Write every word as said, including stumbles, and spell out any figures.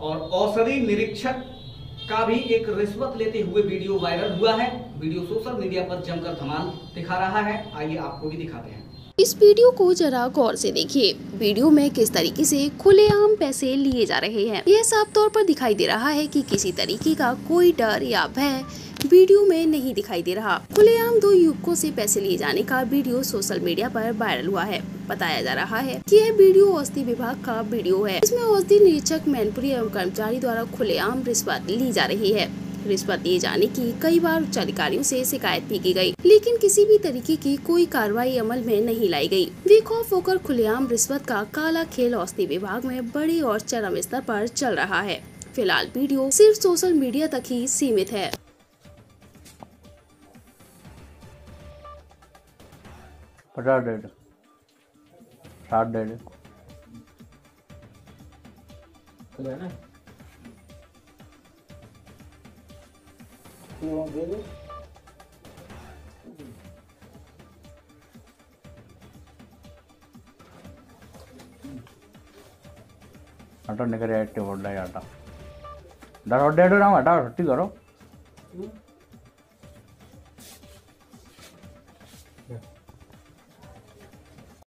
और औषधि निरीक्षक का भी एक रिश्वत लेते हुए वीडियो वायरल हुआ है। वीडियो सोशल मीडिया पर जमकर धमाल दिखा रहा है। आइए आपको भी दिखाते हैं। इस वीडियो को जरा गौर से देखिए। वीडियो में किस तरीके से खुलेआम पैसे लिए जा रहे हैं। यह साफ तौर पर दिखाई दे रहा है कि किसी तरीके का कोई डर या भय वीडियो में नहीं दिखाई दे रहा। खुलेआम दो युवकों से पैसे लिए जाने का वीडियो सोशल मीडिया पर वायरल हुआ है। बताया जा रहा है कि यह वीडियो औषधि विभाग का वीडियो है। इसमें औषधि निरीक्षक मैनपुरी एवं कर्मचारी द्वारा खुलेआम रिश्वत ली जा रही है। रिश्वत दिए जाने की कई बार उच्च अधिकारियों से शिकायत भी की गई, लेकिन किसी भी तरीके की कोई कार्रवाई अमल में नहीं लाई गई। बेखौफ होकर खुलेआम रिश्वत का काला खेल औषधि विभाग में बड़ी और चरम स्तर पर चल रहा है। फिलहाल वीडियो सिर्फ सोशल मीडिया तक ही सीमित है। पचास डेढ़ साठ डेढ़ आटा निकल आटे बोल रहा है आटा दस डेढ़ ना हटा छुट्टी करो।